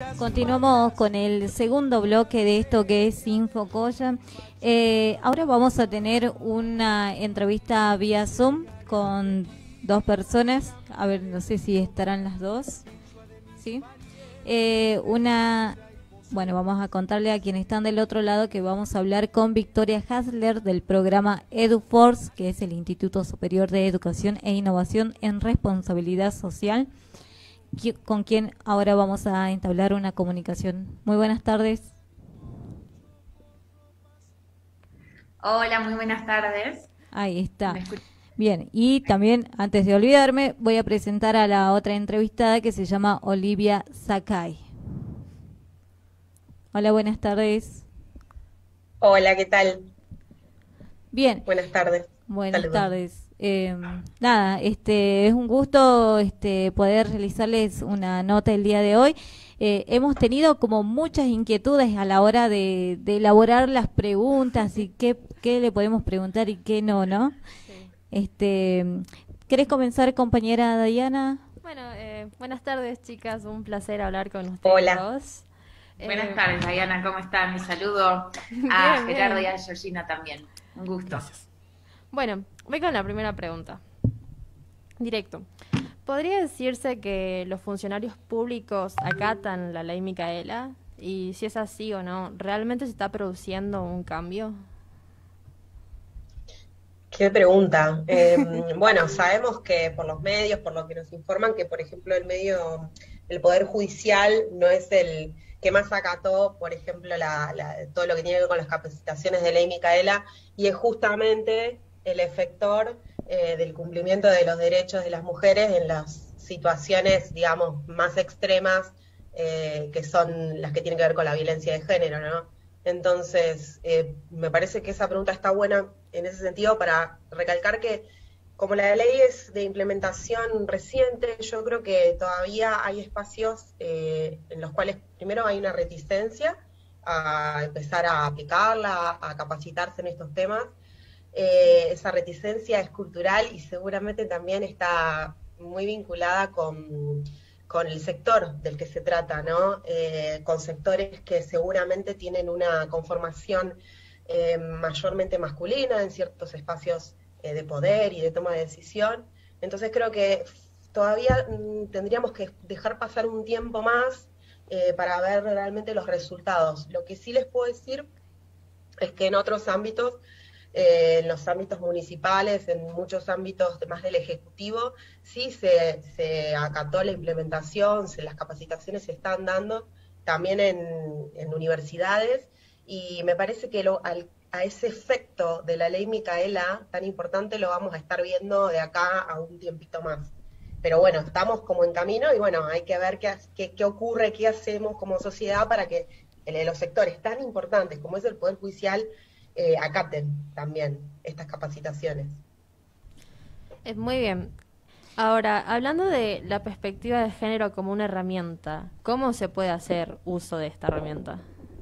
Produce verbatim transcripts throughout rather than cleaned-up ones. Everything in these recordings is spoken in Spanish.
Continuamos con el segundo bloque de esto que es InfoCoya. Eh, ahora vamos a tener una entrevista vía Zoom con dos personas. A ver, no sé si estarán las dos. ¿Sí? Eh, una, bueno, vamos a contarle a quienes están del otro lado que vamos a hablar con Victoria Hasler del programa EduForce, que es el Instituto Superior de Educación e Innovación en Responsabilidad Social, con quien ahora vamos a entablar una comunicación. Muy buenas tardes. Hola, muy buenas tardes. Ahí está. Bien, y también, antes de olvidarme, voy a presentar a la otra entrevistada que se llama Olivia Sakai. Hola, buenas tardes. Hola, ¿qué tal? Bien. Buenas tardes. Buenas Saludos. tardes. Eh, nada, este es un gusto este poder realizarles una nota el día de hoy. Eh, hemos tenido como muchas inquietudes a la hora de, de elaborar las preguntas y qué, qué le podemos preguntar y qué no, ¿no? Sí. Este, ¿querés comenzar, compañera Diana? Bueno, eh, buenas tardes, chicas. Un placer hablar con ustedes Hola. dos. Buenas Eh, tardes, Diana, ¿cómo están? Mi saludo a Bien, Gerardo bien. y a Georgina también. Un gusto. Bueno, voy con la primera pregunta. Directo. ¿Podría decirse que los funcionarios públicos acatan la ley Micaela? Y si es así o no, ¿realmente se está produciendo un cambio? Qué pregunta. Eh, bueno, sabemos que por los medios, por lo que nos informan, que por ejemplo el medio, el Poder Judicial no es el que más acató, por ejemplo, la, la- todo lo que tiene que ver con las capacitaciones de ley Micaela, y es justamente el efector eh, del cumplimiento de los derechos de las mujeres en las situaciones, digamos, más extremas, eh, que son las que tienen que ver con la violencia de género, ¿no? Entonces, eh, me parece que esa pregunta está buena en ese sentido para recalcar que como la ley es de implementación reciente, yo creo que todavía hay espacios eh, en los cuales primero hay una reticencia a empezar a aplicarla, a capacitarse en estos temas. Eh, esa reticencia es cultural y seguramente también está muy vinculada con, con el sector del que se trata, ¿no? Eh, con sectores que seguramente tienen una conformación eh, mayormente masculina en ciertos espacios eh, de poder y de toma de decisión. Entonces creo que todavía mm, tendríamos que dejar pasar un tiempo más eh, para ver realmente los resultados. Lo que sí les puedo decir es que en otros ámbitos, eh, en los ámbitos municipales, en muchos ámbitos de- más del Ejecutivo, sí se, se acató la implementación, se, las capacitaciones se están dando también en, en universidades, y me parece que lo, al- a ese efecto de la ley Micaela tan importante lo vamos a estar viendo de acá a un tiempito más. Pero bueno, estamos como en camino y bueno, hay que ver qué, qué, qué ocurre, qué hacemos como sociedad para que el- los sectores tan importantes como es el Poder Judicial eh, acaten también estas capacitaciones. Eh, muy bien. Ahora, hablando de la perspectiva de género como una herramienta, ¿cómo se puede hacer uso de esta herramienta?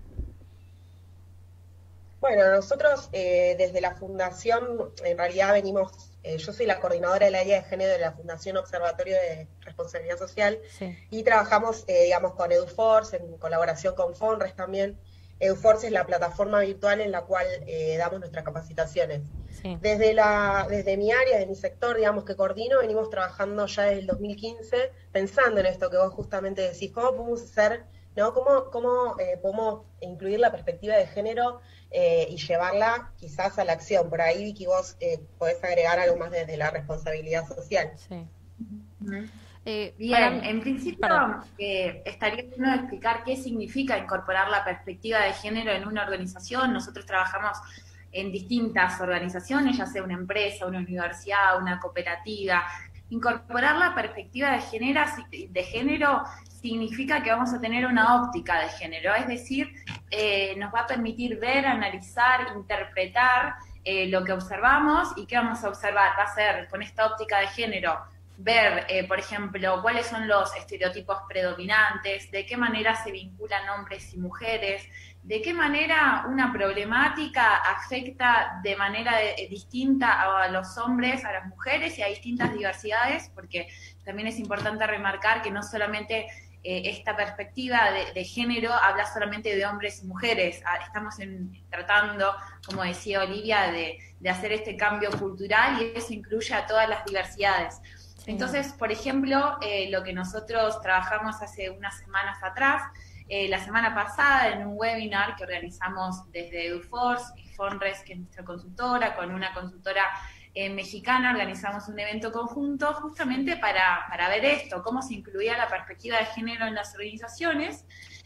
Bueno, nosotros eh, desde la Fundación, en realidad venimos, eh, yo soy la coordinadora del área de género de la Fundación Observatorio de Responsabilidad Social, Sí, y trabajamos, eh, digamos, con EduForce, en colaboración con FONRES también. EduForce es la plataforma virtual en la cual eh, damos nuestras capacitaciones. sí. Desde, la, desde mi área, de mi sector, digamos, que coordino, venimos trabajando ya desde el dos mil quince, pensando en esto que vos justamente decís, ¿cómo podemos hacer, no? ¿Cómo, cómo eh, podemos incluir la perspectiva de género eh, y llevarla quizás a la acción? Por ahí, Vicky, vos eh, podés agregar algo más desde la responsabilidad social. Sí. Ujú. Eh, Bien, para, en principio perdón. eh, estaría bueno explicar qué significa incorporar la perspectiva de género en una organización. Nosotros trabajamos en distintas organizaciones, ya sea una empresa, una universidad, una cooperativa. Incorporar la perspectiva de género, de género significa que vamos a tener una óptica de género, es decir, eh, nos va a permitir ver, analizar, interpretar eh, lo que observamos. ¿Y qué vamos a observar? Va a ser con esta óptica de género ver, eh, por ejemplo, cuáles son los estereotipos predominantes, de qué manera se vinculan hombres y mujeres, de qué manera una problemática afecta de manera de, distinta a los hombres, a las mujeres y a distintas diversidades, porque también es importante remarcar que no solamente eh, esta perspectiva de, de género habla solamente de hombres y mujeres. Ah, estamos en, tratando, como decía Olivia, de, de hacer este cambio cultural y eso incluye a todas las diversidades. Sí. Entonces, por ejemplo, eh, lo que nosotros trabajamos hace unas semanas atrás, eh, la semana pasada en un webinar que organizamos desde EduForce y Fonres, que es nuestra consultora, con una consultora eh, mexicana, organizamos un evento conjunto justamente para, para ver esto, cómo se incluía la perspectiva de género en las organizaciones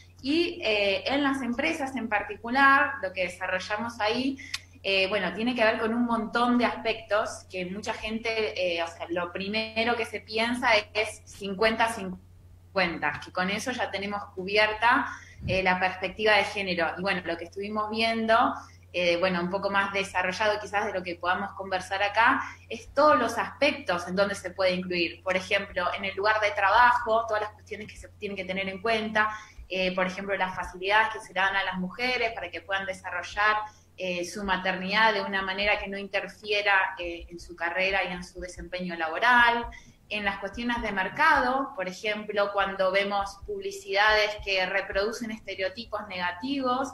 y eh, en las empresas en particular, lo que desarrollamos ahí, Eh, bueno, tiene que ver con un montón de aspectos que mucha gente, eh, o sea, lo primero que se piensa es cincuenta cincuenta, que con eso ya tenemos cubierta eh, la perspectiva de género. Y bueno, lo que estuvimos viendo, eh, bueno, un poco más desarrollado quizás de lo que podamos conversar acá, es todos los aspectos en donde se puede incluir. Por ejemplo, en el lugar de trabajo, todas las cuestiones que se tienen que tener en cuenta, eh, por ejemplo, las facilidades que se le dan a las mujeres para que puedan desarrollar Eh, su maternidad de una manera que no interfiera eh, en su carrera y en su desempeño laboral. En las cuestiones de mercado, por ejemplo, cuando vemos publicidades que reproducen estereotipos negativos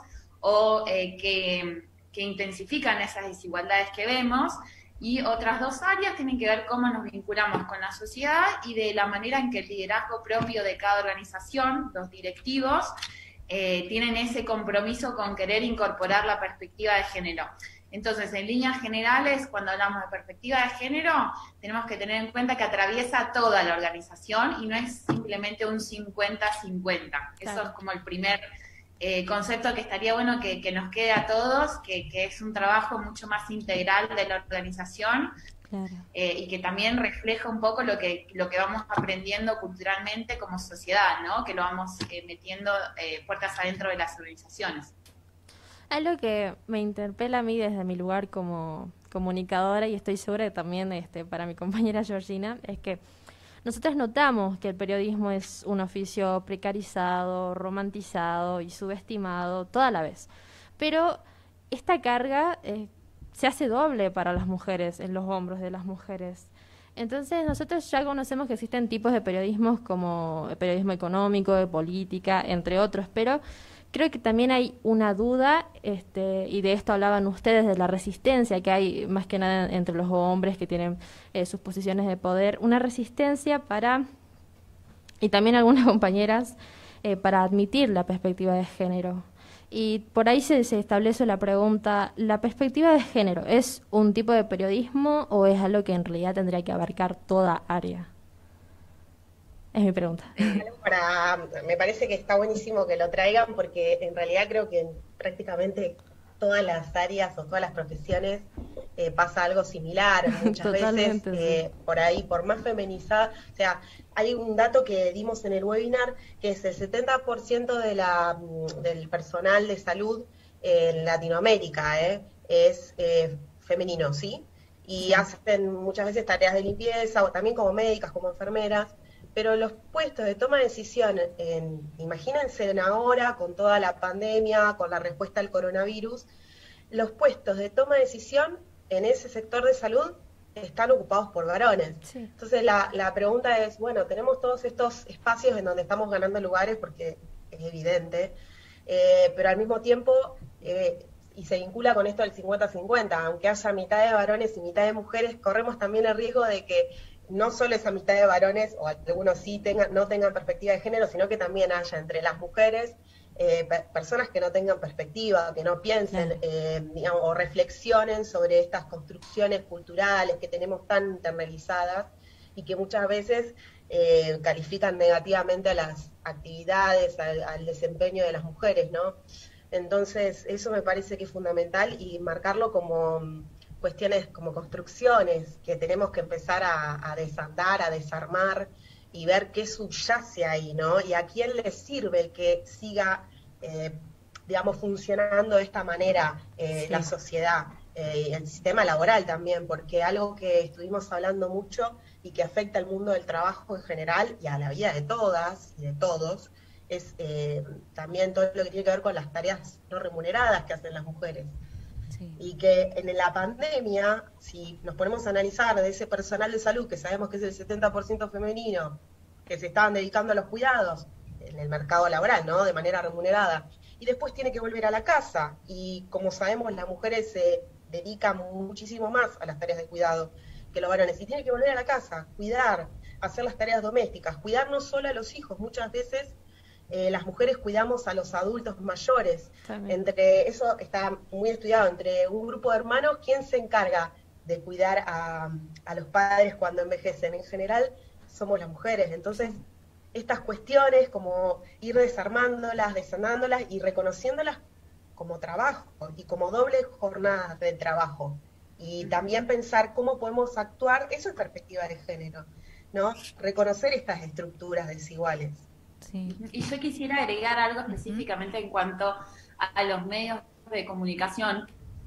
o eh, que, que intensifican esas desigualdades que vemos. Y otras dos áreas tienen que ver cómo nos vinculamos con la sociedad y de la manera en que el liderazgo propio de cada organización, los directivos, Eh, tienen ese compromiso con querer incorporar la perspectiva de género. Entonces, en líneas generales, cuando hablamos de perspectiva de género, tenemos que tener en cuenta que atraviesa toda la organización y no es simplemente un cincuenta cincuenta. Eso claro. Es como el primer eh, concepto que estaría bueno que, que nos quede a todos, que, que es un trabajo mucho más integral de la organización. Claro. Eh, y que también refleja un poco lo que lo que vamos aprendiendo culturalmente como sociedad, ¿no? Que lo vamos eh, metiendo eh, puertas adentro de las organizaciones. Algo que me interpela a mí desde mi lugar como comunicadora, y estoy segura que también este, para mi compañera Georgina, es que nosotros notamos que el periodismo es un oficio precarizado, romantizado y subestimado toda la vez. Pero esta carga Eh, se hace doble para las mujeres, en los hombros de las mujeres. Entonces nosotros ya conocemos que existen tipos de periodismos como el periodismo económico, de política, entre otros, pero creo que también hay una duda, este, y de esto hablaban ustedes, de la resistencia que hay más que nada entre los hombres que tienen eh, sus posiciones de poder, una resistencia para, y también algunas compañeras, eh, para admitir la perspectiva de género. Y por ahí se, se establece la pregunta, ¿la perspectiva de género es un tipo de periodismo o es algo que en realidad tendría que abarcar toda área? Es mi pregunta. Para, me parece que está buenísimo que lo traigan porque en realidad creo que en prácticamente todas las áreas o todas las profesiones eh, pasa algo similar. Muchas veces eh, sí. Por ahí, por más feminizada, o sea, hay un dato que dimos en el webinar que es el setenta por ciento de la, del personal de salud en Latinoamérica eh, es eh, femenino, ¿sí? Y sí. Hacen muchas veces tareas de limpieza o también como médicas, como enfermeras. Pero los puestos de toma de decisión, en, imagínense en ahora, con toda la pandemia, con la respuesta al coronavirus, los puestos de toma de decisión en ese sector de salud están ocupados por varones. Sí. Entonces la, la pregunta es, bueno, tenemos todos estos espacios en donde estamos ganando lugares, porque es evidente, eh, pero al mismo tiempo, eh, y se vincula con esto del cincuenta cincuenta, aunque haya mitad de varones y mitad de mujeres, corremos también el riesgo de que no solo esa mitad de varones, o algunos sí tengan, no tengan perspectiva de género, sino que también haya entre las mujeres eh, personas que no tengan perspectiva, que no piensen eh, digamos, o reflexionen sobre estas construcciones culturales que tenemos tan internalizadas y que muchas veces eh, califican negativamente a las actividades, al, al desempeño de las mujeres, ¿no? Entonces, eso me parece que es fundamental y marcarlo como cuestiones como construcciones que tenemos que empezar a, a desandar, a desarmar y ver qué subyace ahí, ¿no? Y a quién le sirve el que siga, eh, digamos, funcionando de esta manera eh, sí. La sociedad, eh, el sistema laboral también, porque algo que estuvimos hablando mucho y que afecta al mundo del trabajo en general y a la vida de todas y de todos, es eh, también todo lo que tiene que ver con las tareas no remuneradas que hacen las mujeres. Y que en la pandemia, si nos ponemos a analizar de ese personal de salud, que sabemos que es el setenta por ciento femenino, que se estaban dedicando a los cuidados, en el mercado laboral, ¿no? De manera remunerada. Y después tiene que volver a la casa. Y como sabemos, las mujeres se dedican muchísimo más a las tareas de cuidado que los varones. Y tiene que volver a la casa, cuidar, hacer las tareas domésticas, cuidar no solo a los hijos, muchas veces eh, las mujeres cuidamos a los adultos mayores. También. Entre eso está muy estudiado, entre un grupo de hermanos, ¿quién se encarga de cuidar a, a los padres cuando envejecen? En general somos las mujeres. Entonces, estas cuestiones, como ir desarmándolas, desanándolas y reconociéndolas como trabajo y como doble jornada de trabajo. Y también pensar cómo podemos actuar, eso es perspectiva de género, ¿no? Reconocer estas estructuras desiguales. Sí. Y yo quisiera agregar algo específicamente uh-huh. en cuanto a, a los medios de comunicación,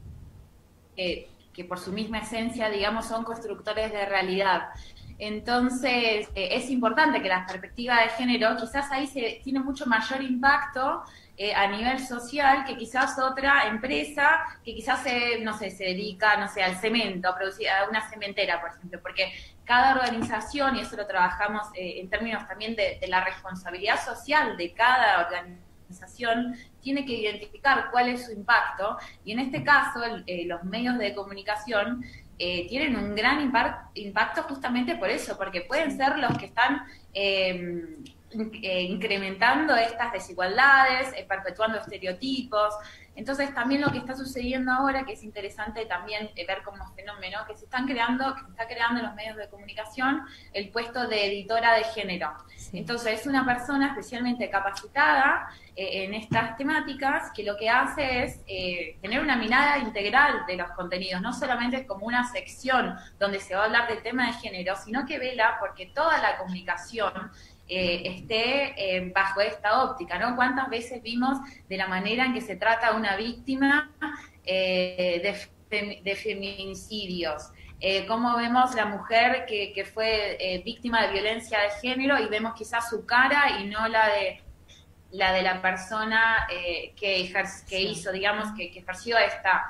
eh, que por su misma esencia, digamos, son constructores de realidad. Entonces, eh, es importante que la perspectiva de género, quizás ahí se tiene mucho mayor impacto eh, a nivel social que quizás otra empresa que quizás, se, no sé, se dedica, no sé, al cemento, a producir a una cementera, por ejemplo, porque cada organización, y eso lo trabajamos eh, en términos también de, de la responsabilidad social de cada organización, tiene que identificar cuál es su impacto, y en este caso eh, los medios de comunicación Eh, tienen un gran impar- impacto justamente por eso, porque pueden ser los que están eh, eh, incrementando estas desigualdades, eh, perpetuando estereotipos. Entonces también lo que está sucediendo ahora, que es interesante también eh, ver como fenómeno, que se están creando, que se está creando en los medios de comunicación el puesto de editora de género. Sí. Entonces es una persona especialmente capacitada eh, en estas temáticas, que lo que hace es eh, tener una mirada integral de los contenidos, no solamente como una sección donde se va a hablar del tema de género, sino que vela porque toda la comunicación Eh, esté eh, bajo esta óptica, ¿no? ¿Cuántas veces vimos de la manera en que se trata a una víctima eh, de, fem- de feminicidios? Eh, ¿Cómo vemos la mujer que, que fue eh, víctima de violencia de género y vemos quizás su cara y no la de la de la persona eh, que, ejer- que hizo, digamos, que, que ejerció esta...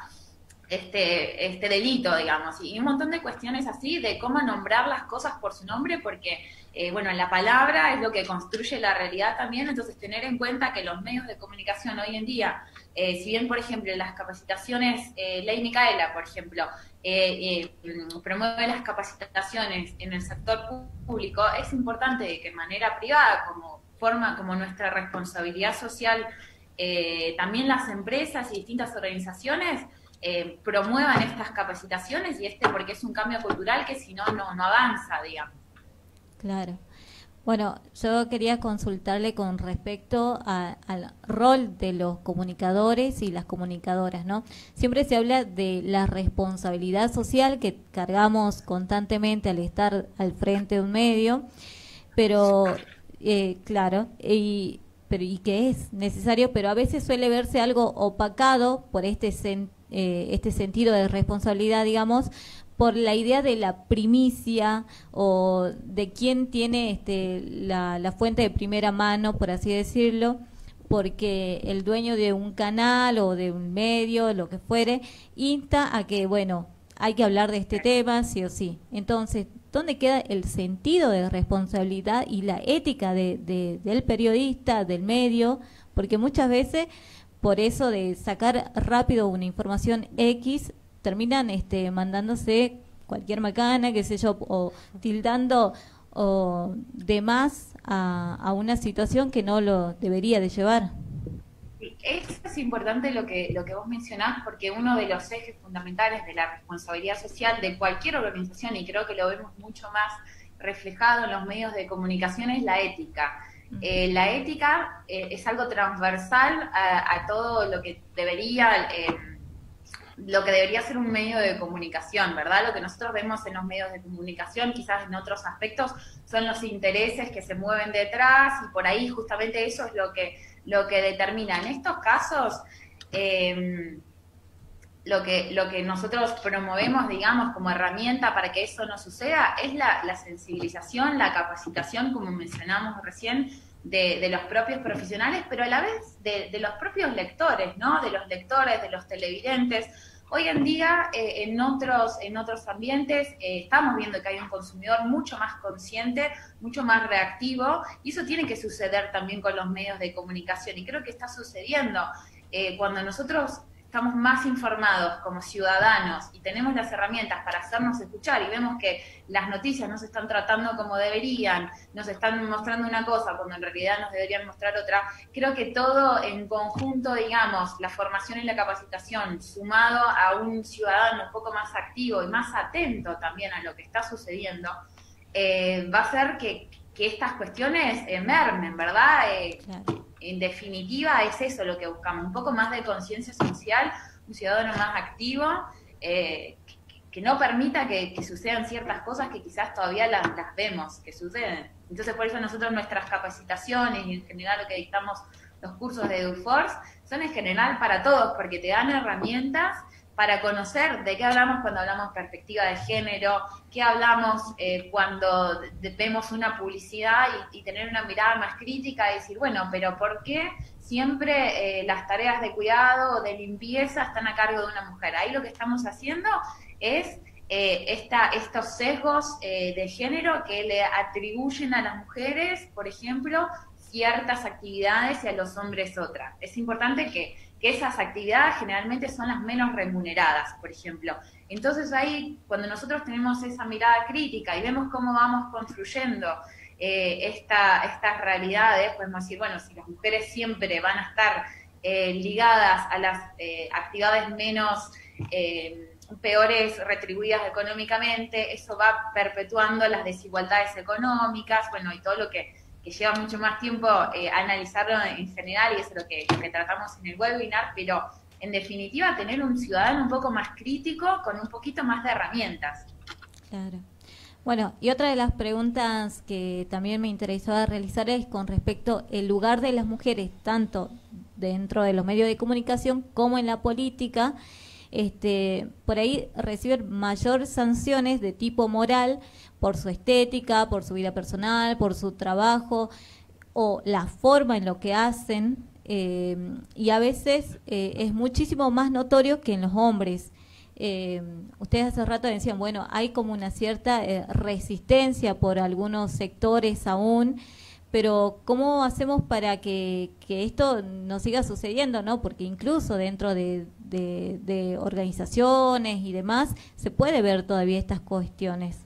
Este, este delito, digamos, y un montón de cuestiones así de cómo nombrar las cosas por su nombre, porque, eh, bueno, la palabra es lo que construye la realidad también, entonces tener en cuenta que los medios de comunicación hoy en día, eh, si bien, por ejemplo, las capacitaciones, eh, Ley Micaela, por ejemplo, eh, eh, promueve las capacitaciones en el sector público, es importante que de manera privada, como forma, como nuestra responsabilidad social, eh, también las empresas y distintas organizaciones Eh, promuevan estas capacitaciones y este porque es un cambio cultural que si no, no, no avanza, digamos. Claro. Bueno, yo quería consultarle con respecto a, al rol de los comunicadores y las comunicadoras, ¿no? Siempre se habla de la responsabilidad social que cargamos constantemente al estar al frente de un medio, pero, eh, claro, y, pero, y que es necesario, pero a veces suele verse algo opacado por este sentido, Eh, este sentido de responsabilidad, digamos, por la idea de la primicia o de quién tiene este, la, la fuente de primera mano, por así decirlo, porque el dueño de un canal o de un medio, lo que fuere, insta a que, bueno, hay que hablar de este tema, sí o sí. Entonces, ¿dónde queda el sentido de responsabilidad y la ética de, de, del periodista, del medio? Porque muchas veces, por eso de sacar rápido una información X, terminan este, mandándose cualquier macana, qué sé yo, o tildando o de más a, a una situación que no lo debería de llevar. Es importante lo que, lo que vos mencionás, porque uno de los ejes fundamentales de la responsabilidad social de cualquier organización, y creo que lo vemos mucho más reflejado en los medios de comunicación, es la ética. Eh, la ética eh, es algo transversal a, a todo lo que debería eh, lo que debería ser un medio de comunicación, ¿verdad? Lo que nosotros vemos en los medios de comunicación, quizás en otros aspectos, son los intereses que se mueven detrás, y por ahí justamente eso es lo que, lo que determina. En estos casos, eh, lo que, lo que nosotros promovemos, digamos, como herramienta para que eso no suceda, es la, la sensibilización, la capacitación, como mencionamos recién, de, de los propios profesionales, pero a la vez de, de los propios lectores, ¿no? De los lectores, de los televidentes. Hoy en día, eh, en, otros, en otros ambientes, eh, estamos viendo que hay un consumidor mucho más consciente, mucho más reactivo, y eso tiene que suceder también con los medios de comunicación, y creo que está sucediendo. Eh, cuando nosotros estamos más informados como ciudadanos y tenemos las herramientas para hacernos escuchar y vemos que las noticias no se están tratando como deberían, nos están mostrando una cosa cuando en realidad nos deberían mostrar otra, creo que todo en conjunto, digamos, la formación y la capacitación, sumado a un ciudadano un poco más activo y más atento también a lo que está sucediendo, eh, va a hacer que, que estas cuestiones eh, mermen, ¿verdad? Eh, claro. En definitiva, es eso lo que buscamos, un poco más de conciencia social, un ciudadano más activo, eh, que, que no permita que, que sucedan ciertas cosas que quizás todavía las, las vemos que suceden. Entonces, por eso nosotros nuestras capacitaciones y en general lo que dictamos los cursos de EduForce son en general para todos, porque te dan herramientas para conocer de qué hablamos cuando hablamos perspectiva de género, qué hablamos eh, cuando de, vemos una publicidad y, y tener una mirada más crítica y decir, bueno, pero ¿por qué siempre eh, las tareas de cuidado o de limpieza están a cargo de una mujer? Ahí lo que estamos haciendo es eh, esta, estos sesgos eh, de género que le atribuyen a las mujeres, por ejemplo, ciertas actividades y a los hombres otras. Es importante que que esas actividades generalmente son las menos remuneradas, por ejemplo. Entonces ahí, cuando nosotros tenemos esa mirada crítica y vemos cómo vamos construyendo eh, esta, estas realidades, podemos decir, bueno, si las mujeres siempre van a estar eh, ligadas a las eh, actividades menos, eh, peores retribuidas económicamente, eso va perpetuando las desigualdades económicas, bueno, y todo lo que que lleva mucho más tiempo eh, analizarlo en general, y eso es lo que, lo que tratamos en el webinar, pero en definitiva tener un ciudadano un poco más crítico con un poquito más de herramientas. Claro. Bueno, y otra de las preguntas que también me interesaba realizar es con respecto al lugar de las mujeres, tanto dentro de los medios de comunicación como en la política. Este, por ahí reciben mayor sanciones de tipo moral por su estética, por su vida personal, por su trabajo o la forma en lo que hacen, eh, y a veces eh, es muchísimo más notorio que en los hombres. Eh, ustedes hace rato decían, bueno, hay como una cierta eh, resistencia por algunos sectores aún, pero ¿cómo hacemos para que, que esto no siga sucediendo, no? Porque incluso dentro de, de, de organizaciones y demás se puede ver todavía estas cuestiones.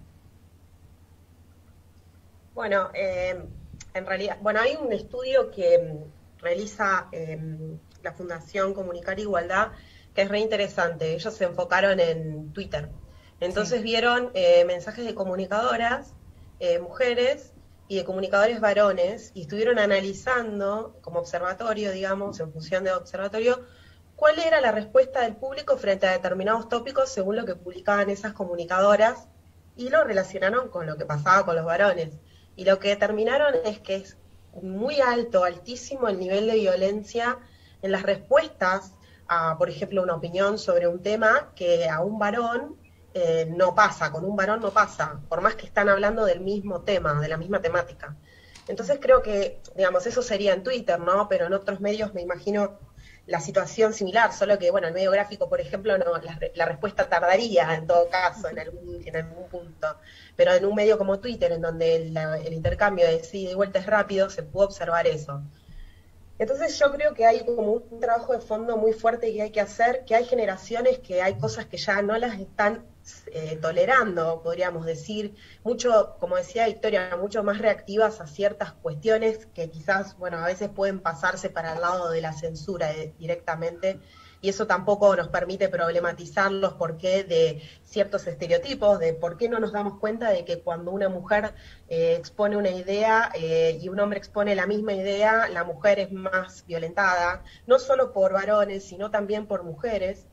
Bueno, eh, en realidad, bueno, hay un estudio que um, realiza eh, la Fundación Comunicar Igualdad, que es re interesante. Ellos se enfocaron en Twitter. Entonces sí. vieron eh, mensajes de comunicadoras, eh, mujeres, y de comunicadores varones, y estuvieron analizando, como observatorio, digamos, en función de observatorio, cuál era la respuesta del público frente a determinados tópicos según lo que publicaban esas comunicadoras, y lo relacionaron con lo que pasaba con los varones. Y lo que determinaron es que es muy alto, altísimo el nivel de violencia en las respuestas a, por ejemplo, una opinión sobre un tema que a un varón eh, no pasa, con un varón no pasa, por más que están hablando del mismo tema, de la misma temática. Entonces creo que, digamos, eso sería en Twitter, ¿no? Pero en otros medios me imagino la situación similar, solo que, bueno, el medio gráfico, por ejemplo, no, la, la respuesta tardaría en todo caso, en algún, en algún punto. Pero en un medio como Twitter, en donde el, el intercambio de ida y vuelta es rápido, se puede observar eso. Entonces yo creo que hay como un trabajo de fondo muy fuerte que hay que hacer, que hay generaciones que hay cosas que ya no las están eh, tolerando, podríamos decir, mucho, como decía Victoria, mucho más reactivas a ciertas cuestiones que quizás, bueno, a veces pueden pasarse para el lado de la censura eh, directamente, y eso tampoco nos permite problematizar los porqué de ciertos estereotipos, de por qué no nos damos cuenta de que cuando una mujer eh, expone una idea eh, y un hombre expone la misma idea, la mujer es más violentada, no solo por varones, sino también por mujeres,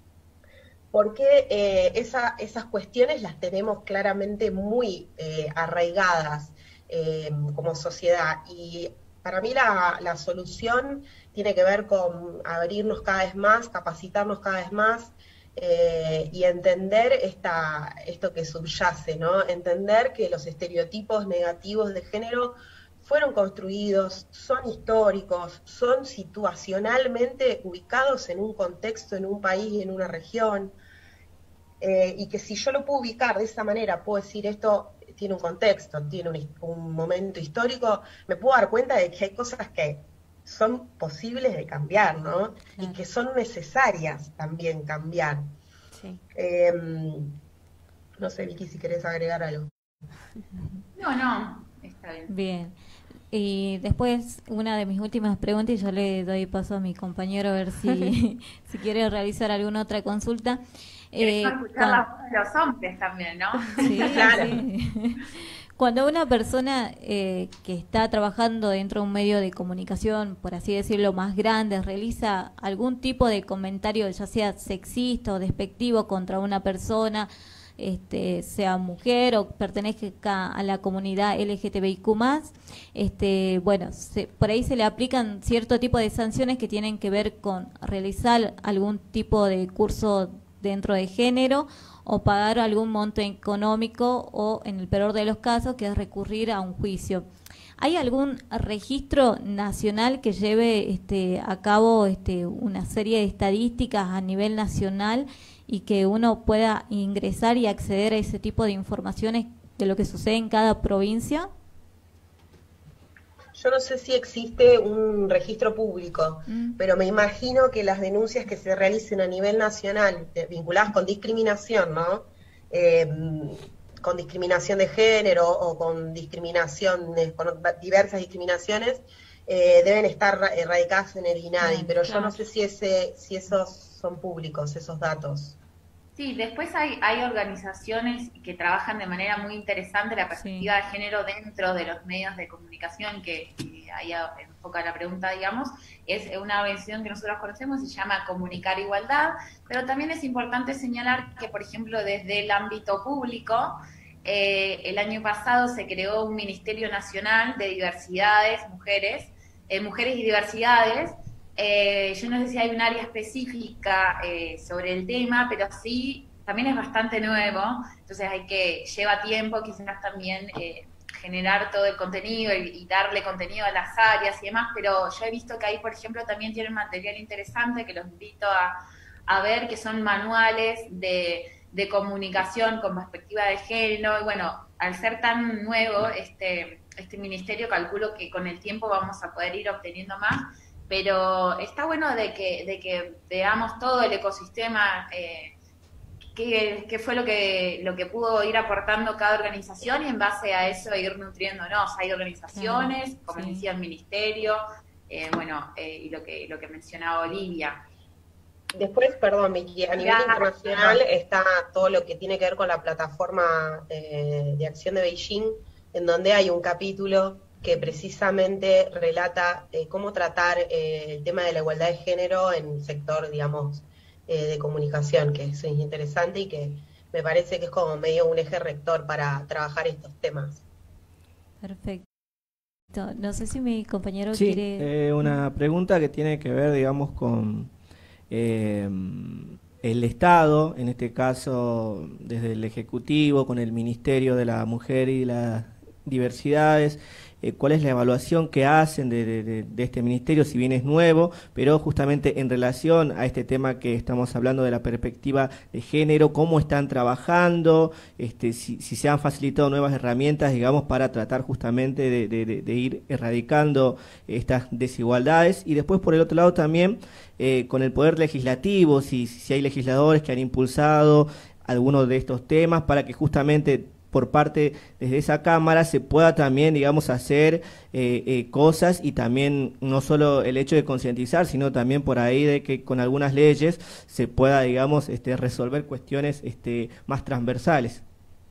porque eh, esa, esas cuestiones las tenemos claramente muy eh, arraigadas eh, como sociedad, y para mí la, la solución tiene que ver con abrirnos cada vez más, capacitarnos cada vez más eh, y entender esta, esto que subyace, ¿no? Entender que los estereotipos negativos de género fueron construidos, son históricos, son situacionalmente ubicados en un contexto, en un país, en una región, eh, y que si yo lo puedo ubicar de esa manera, puedo decir esto tiene un contexto, tiene un, un momento histórico, me puedo dar cuenta de que hay cosas que son posibles de cambiar, ¿no? Claro. Y que son necesarias también cambiar. Sí. Eh, no sé, Vicky, si querés agregar algo. No, no, está bien. Bien. Y después, una de mis últimas preguntas, y yo le doy paso a mi compañero a ver si, si quiere realizar alguna otra consulta. Eh, escuchar cuando... la voz de los hombres también, ¿no? Sí, claro. Sí. Cuando una persona eh, que está trabajando dentro de un medio de comunicación, por así decirlo, más grande, realiza algún tipo de comentario, ya sea sexista o despectivo contra una persona, este, sea mujer o pertenezca a la comunidad L G T B I Q más, este, bueno, se, por ahí se le aplican cierto tipo de sanciones que tienen que ver con realizar algún tipo de curso dentro de género o pagar algún monto económico o, en el peor de los casos, que es recurrir a un juicio. ¿Hay algún registro nacional que lleve este, a cabo este, una serie de estadísticas a nivel nacional y que uno pueda ingresar y acceder a ese tipo de informaciones de lo que sucede en cada provincia? Yo no sé si existe un registro público, mm. pero me imagino que las denuncias que se realicen a nivel nacional, eh, vinculadas con discriminación, ¿no? Eh, con discriminación de género o con discriminación, con diversas discriminaciones, eh, deben estar radicadas en el INADI, mm, pero claro. Yo no sé si ese, si esos son públicos, esos datos. Sí, después hay, hay organizaciones que trabajan de manera muy interesante la perspectiva sí. de género dentro de los medios de comunicación, que, que ahí enfoca la pregunta, digamos. Es una organización que nosotros conocemos, se llama Comunicar Igualdad, pero también es importante señalar que, por ejemplo, desde el ámbito público, eh, el año pasado se creó un Ministerio Nacional de Diversidades, Mujeres, eh, Mujeres y Diversidades. Eh, yo no sé si hay un área específica eh, sobre el tema, pero sí, también es bastante nuevo, entonces hay que, lleva tiempo quizás también eh, generar todo el contenido y, y darle contenido a las áreas y demás, pero yo he visto que ahí, por ejemplo, también tienen material interesante que los invito a, a ver, que son manuales de, de comunicación con perspectiva de género, y bueno, al ser tan nuevo este, este ministerio, calculo que con el tiempo vamos a poder ir obteniendo más. Pero está bueno de que, de que veamos todo el ecosistema, eh, qué, qué fue lo que, lo que pudo ir aportando cada organización y en base a eso ir nutriéndonos. Hay organizaciones, claro, como sí. decía el ministerio, eh, bueno, eh, y lo que, lo que mencionaba Olivia. Después, perdón, Miki, a nivel internacional está todo lo que tiene que ver con la plataforma eh, de acción de Beijing, en donde hay un capítulo que precisamente relata eh, cómo tratar eh, el tema de la igualdad de género en el sector, digamos, eh, de comunicación, que eso es interesante y que me parece que es como medio un eje rector para trabajar estos temas. Perfecto. No sé si mi compañero sí, quiere... Eh, una pregunta que tiene que ver, digamos, con eh, el Estado, en este caso desde el Ejecutivo, con el Ministerio de la Mujer y las Diversidades. Eh, cuál es la evaluación que hacen de, de, de este ministerio, si bien es nuevo, pero justamente en relación a este tema que estamos hablando de la perspectiva de género, cómo están trabajando, este, si, si se han facilitado nuevas herramientas, digamos, para tratar justamente de, de, de, de ir erradicando estas desigualdades, y después por el otro lado también eh, con el poder legislativo, si, si hay legisladores que han impulsado algunos de estos temas para que justamente por parte desde esa cámara se pueda también, digamos, hacer eh, eh, cosas, y también no solo el hecho de concientizar, sino también por ahí de que con algunas leyes se pueda, digamos, este, resolver cuestiones este, más transversales.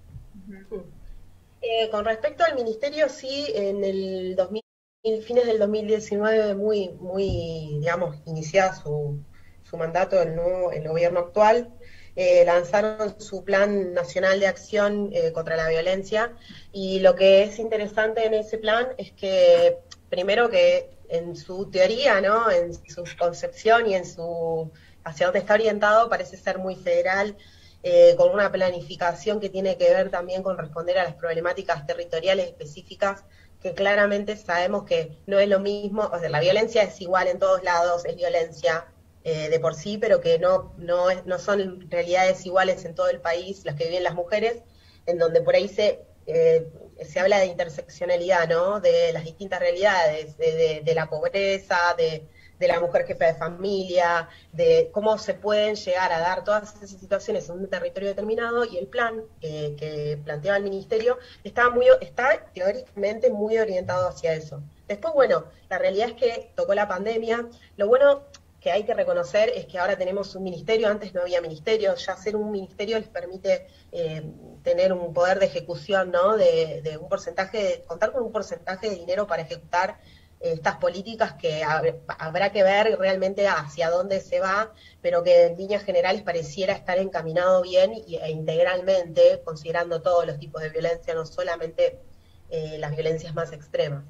Eh, con respecto al ministerio, sí, en el dos mil, fines del dos mil diecinueve, muy, muy, digamos, iniciada su, su mandato el nuevo, el gobierno actual. Eh, lanzaron su plan nacional de acción eh, contra la violencia, y lo que es interesante en ese plan es que, primero, que en su teoría, ¿no?, en su concepción y en su hacia dónde está orientado, parece ser muy federal, eh, con una planificación que tiene que ver también con responder a las problemáticas territoriales específicas que claramente sabemos que no es lo mismo, o sea, la violencia es igual en todos lados, es violencia eh, de por sí, pero que no, no, es, no son realidades iguales en todo el país, las que viven las mujeres, en donde por ahí se, eh, se habla de interseccionalidad, ¿no? De las distintas realidades, de, de, de la pobreza, de, de la mujer jefa de familia, de cómo se pueden llegar a dar todas esas situaciones en un territorio determinado, y el plan eh, que planteaba el Ministerio está, muy, está teóricamente muy orientado hacia eso. Después, bueno, la realidad es que tocó la pandemia. Lo bueno que hay que reconocer es que ahora tenemos un ministerio, antes no había ministerio, ya ser un ministerio les permite eh, tener un poder de ejecución, ¿no? De, de un porcentaje, de, contar con un porcentaje de dinero para ejecutar eh, estas políticas que hab, habrá que ver realmente hacia dónde se va, pero que en líneas generales pareciera estar encaminado bien y, e integralmente, considerando todos los tipos de violencia, no solamente eh, las violencias más extremas.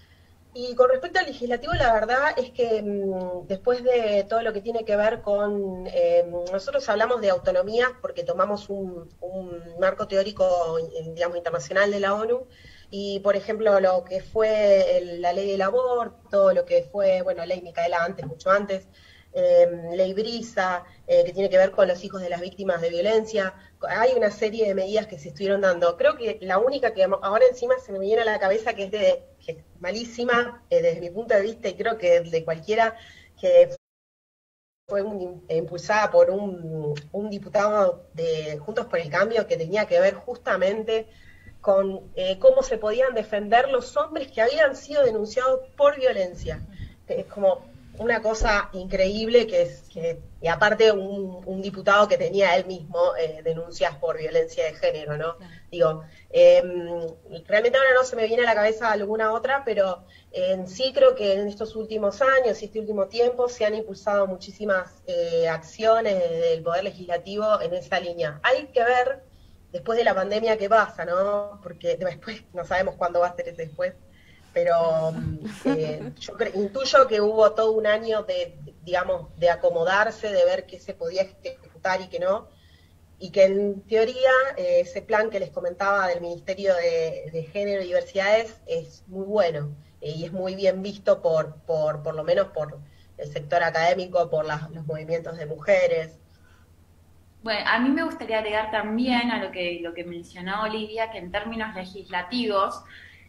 Y con respecto al legislativo, la verdad es que mmm, después de todo lo que tiene que ver con... Eh, nosotros hablamos de autonomía porque tomamos un, un marco teórico, digamos, internacional de la ONU, y, por ejemplo, lo que fue el, la ley del aborto, lo que fue, bueno, ley Micaela antes, mucho antes, eh, ley Brisa, eh, que tiene que ver con los hijos de las víctimas de violencia. Hay una serie de medidas que se estuvieron dando. Creo que la única que ahora encima se me viene a la cabeza, que es de que es malísima eh, desde mi punto de vista, y creo que de cualquiera, que fue un, impulsada por un, un diputado de Juntos por el Cambio, que tenía que ver justamente con eh, cómo se podían defender los hombres que habían sido denunciados por violencia. Es como una cosa increíble, que es que, y aparte un, un diputado que tenía él mismo eh, denuncias por violencia de género, ¿no? Claro. Digo, eh, realmente ahora no se me viene a la cabeza alguna otra, pero en sí creo que en estos últimos años y este último tiempo se han impulsado muchísimas eh, acciones del Poder Legislativo en esa línea. Hay que ver después de la pandemia qué pasa, ¿no? Porque después no sabemos cuándo va a ser ese después. Pero eh, yo creo, intuyo que hubo todo un año de, digamos, de acomodarse, de ver qué se podía ejecutar y qué no, y que en teoría eh, ese plan que les comentaba del Ministerio de, de Género y Diversidades es muy bueno, eh, y es muy bien visto por, por, por lo menos por el sector académico, por las, los movimientos de mujeres. Bueno, a mí me gustaría agregar también a lo que, lo que mencionó Olivia, que en términos legislativos,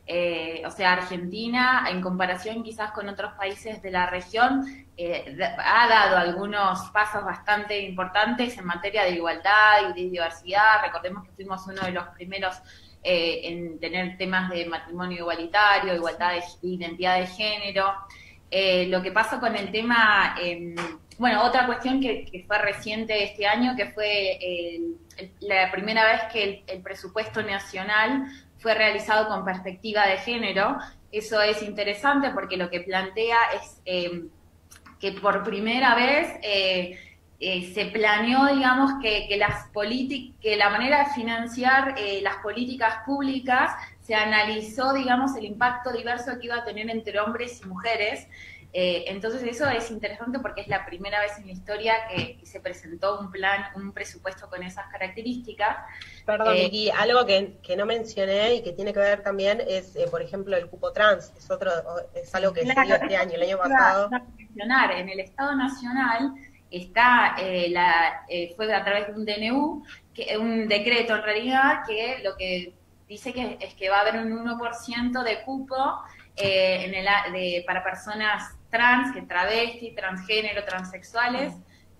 Eh, o sea, Argentina, en comparación quizás con otros países de la región, eh, ha dado algunos pasos bastante importantes en materia de igualdad y de diversidad. Recordemos que fuimos uno de los primeros eh, en tener temas de matrimonio igualitario, igualdad de identidad de género. Eh, lo que pasa con el tema, eh, bueno, otra cuestión que, que fue reciente este año, que fue el, el, la primera vez que el, el presupuesto nacional fue realizado con perspectiva de género. Eso es interesante porque lo que plantea es eh, que por primera vez eh, eh, se planeó, digamos, que, que, las que la manera de financiar eh, las políticas públicas se analizó, digamos, el impacto diverso que iba a tener entre hombres y mujeres. Eh, entonces eso es interesante porque es la primera vez en la historia que, que se presentó un plan, un presupuesto con esas características. Perdón, eh, Vicky, algo que, que no mencioné y que tiene que ver también es, eh, por ejemplo, el cupo trans, es otro, es algo que claro, se dio este año, el año pasado. Mencionar, en el Estado Nacional está, eh, la, eh, fue a través de un D N U, que, un decreto en realidad, que lo que dice que es que va a haber un uno por ciento de cupo eh, en el, de, para personas trans, que travesti, transgénero, transexuales,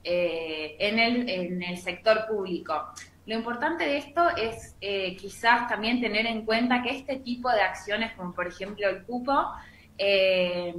eh, en, el, en el sector público. Lo importante de esto es eh, quizás también tener en cuenta que este tipo de acciones, como por ejemplo el cupo, eh,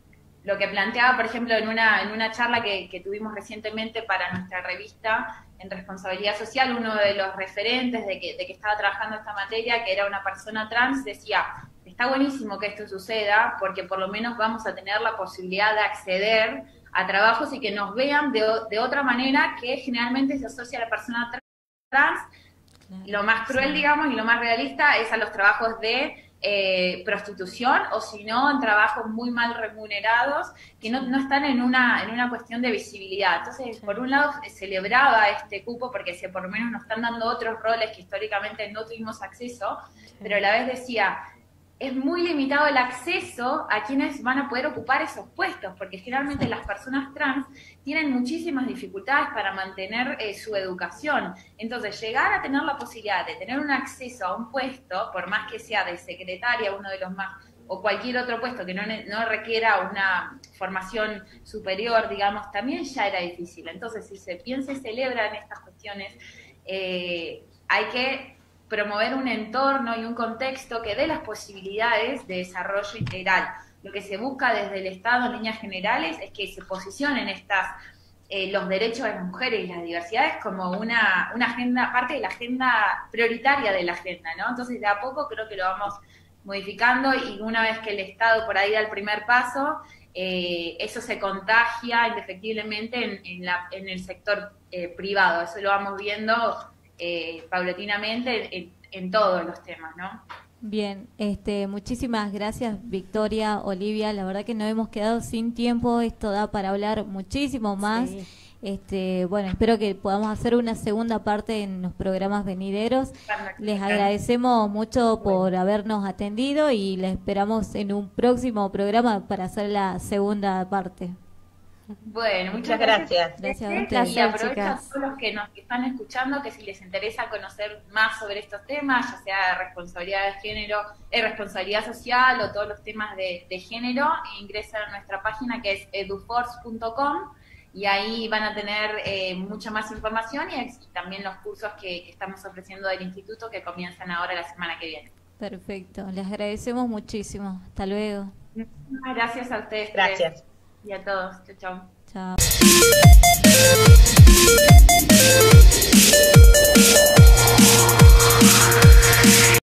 lo que planteaba, por ejemplo, en una, en una charla que, que tuvimos recientemente para nuestra revista en Responsabilidad Social, uno de los referentes de que, de que estaba trabajando esta materia, que era una persona trans, decía: está buenísimo que esto suceda porque por lo menos vamos a tener la posibilidad de acceder a trabajos y que nos vean de, de otra manera que generalmente se asocia a la persona trans. Claro, lo más cruel, sí, digamos, y lo más realista es a los trabajos de eh, prostitución, o si no, en trabajos muy mal remunerados que no, no están en una, en una cuestión de visibilidad. Entonces, sí, por un lado, celebraba este cupo porque si por lo menos nos están dando otros roles que históricamente no tuvimos acceso, sí, pero a la vez decía: es muy limitado el acceso a quienes van a poder ocupar esos puestos, porque generalmente las personas trans tienen muchísimas dificultades para mantener eh, su educación. Entonces, llegar a tener la posibilidad de tener un acceso a un puesto, por más que sea de secretaria, uno de los más, o cualquier otro puesto que no, no requiera una formación superior, digamos, también ya era difícil. Entonces, si se piensa y celebra en estas cuestiones, eh, hay que promover un entorno y un contexto que dé las posibilidades de desarrollo integral. Lo que se busca desde el Estado en líneas generales es que se posicionen estas eh, los derechos de las mujeres y las diversidades como una, una agenda, parte de la agenda prioritaria de la agenda, ¿no? Entonces, de a poco creo que lo vamos modificando, y una vez que el Estado por ahí da el primer paso, eh, eso se contagia indefectiblemente en, en, la, en el sector eh, privado. Eso lo vamos viendo Eh, paulatinamente en, en todos los temas, ¿no? Bien, este, muchísimas gracias Victoria, Olivia, la verdad que nos hemos quedado sin tiempo, esto da para hablar muchísimo más. Sí. Este, bueno, espero que podamos hacer una segunda parte en los programas venideros. Les agradecemos mucho por habernos atendido y les esperamos en un próximo programa para hacer la segunda parte. Bueno, muchas, muchas gracias. Gracias, gracias y aprovecho a todos los que nos están escuchando que si les interesa conocer más sobre estos temas, ya sea responsabilidad de género, eh, responsabilidad social o todos los temas de, de género, ingresan a nuestra página que es eduforce punto com y ahí van a tener eh, mucha más información y, y también los cursos que, que estamos ofreciendo del instituto que comienzan ahora la semana que viene. Perfecto, les agradecemos muchísimo. Hasta luego. Muchas gracias a ustedes. Gracias. Tres. Y a todos. Chao, chao. Chao.